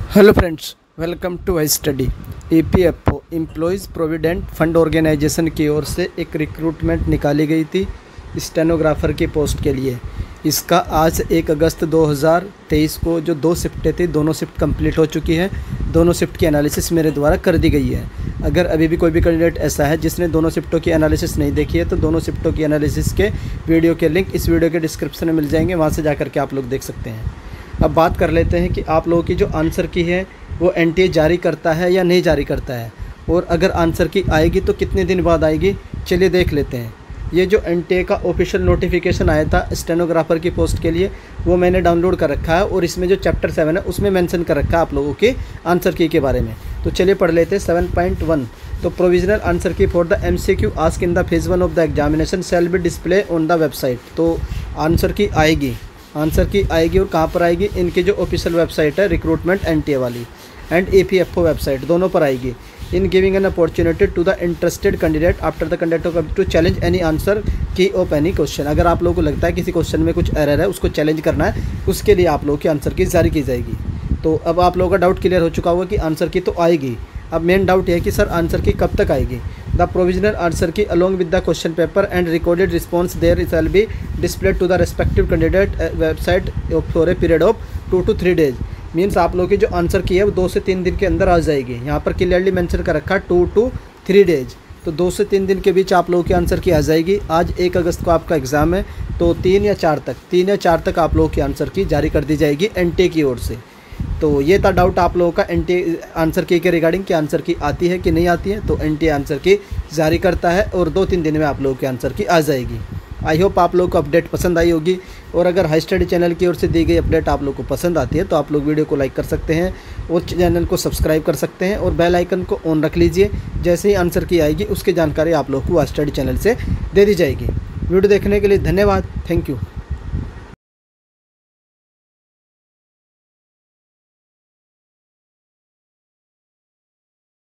Hello friends, welcome to I study. EPFO employees provident fund organisation की ओर से एक रिक्रूटमेंट निकाली गई थी स्टेनोग्राफर की पोस्ट के लिए। इसका आज 1 अगस्त 2023 को जो 2 शिफ्टें थी, दोनों शिफ्ट कंप्लीट हो चुकी है। दोनों शिफ्ट की एनालिसिस मेरे द्वारा कर दी गई है। अगर अभी भी कोई भी कैंडिडेट ऐसा है जिसने दोनों शिफ्टों की एनालिसिस नहीं देखी है, तो दोनों शिफ्टों की एनालिसिस के वीडियो के लिंक इस वीडियो के डिस्क्रिप्शन में मिल जाएंगे, वहाँ से जा करके आप लोग देख सकते हैं। अब बात कर लेते हैं कि आप लोगों की जो आंसर की है वो एनटीए जारी करता है या नहीं जारी करता है, और अगर आंसर की आएगी तो कितने दिन बाद आएगी, चलिए देख लेते हैं। ये जो एनटीए का ऑफिशियल नोटिफिकेशन आया था स्टेनोग्राफर की पोस्ट के लिए, वो मैंने डाउनलोड कर रखा है, और इसमें जो चैप्टर 7 है उसमें मेंशन कर रखा है आप लोगों के आंसर की के बारे में। तो चलिए पढ़ लेते हैं 7.1। तो provisional answer key for the MCQ ask in the phase 1 of the examination shall be display on the website. तो आंसर की आएगी और कहाँ पर आएगी, इनकी जो ऑफिशियल वेबसाइट है रिक्रूटमेंट एनटीए वाली एंड ईपीएफओ वेबसाइट, दोनों पर आएगी। In giving an opportunity to the interested candidate after the candidate to challenge any answer key of any question. अगर आप लोगों को लगता है किसी क्वेश्चन में कुछ एरर है, उसको चैलेंज करना है, उसके लिए आप लोगों की आंसर की जारी की जाएगी। तो अब आप लोगों का डाउट क्लियर हो चुका होगा कि आंसर की तो आएगी। अब मेन डाउट ये है कि सर आंसर की कब तक आएगी। The provisional answer key along with the question paper and recorded response there shall be displayed to the respective candidate website for a period of 2 to 3 days। Means आप लोगों की जो आंसर की है वो 2 से 3 दिन के अंदर आ जाएगी। यहाँ पर क्लियरली मेंशन कर रखा है 2 to 3 days। तो 2 से 3 दिन के बीच आप लोगों की आंसर की आ जाएगी। आज 1 अगस्त को आपका एग्ज़ाम है, तो 3 या 4 तक आप लोगों की आंसर की जारी कर दी जाएगी एनटीए की ओर से। तो ये था डाउट आप लोगों का एनटीए आंसर की के रिगार्डिंग कि आंसर की आती है कि नहीं आती है। तो एनटीए आंसर की जारी करता है और 2-3 दिन में आप लोगों के आंसर की आ जाएगी। आई होप आप लोगों को अपडेट पसंद आई होगी, और अगर हाई स्टडी चैनल की ओर से दी गई अपडेट आप लोग को पसंद आती है तो आप लोग वीडियो को लाइक कर सकते हैं और चैनल को सब्सक्राइब कर सकते हैं, और बेल आइकन को ऑन रख लीजिए। जैसे ही आंसर की आएगी उसकी जानकारी आप लोग को हाई स्टडी चैनल से दे दी जाएगी। वीडियो देखने के लिए धन्यवाद। Thank you.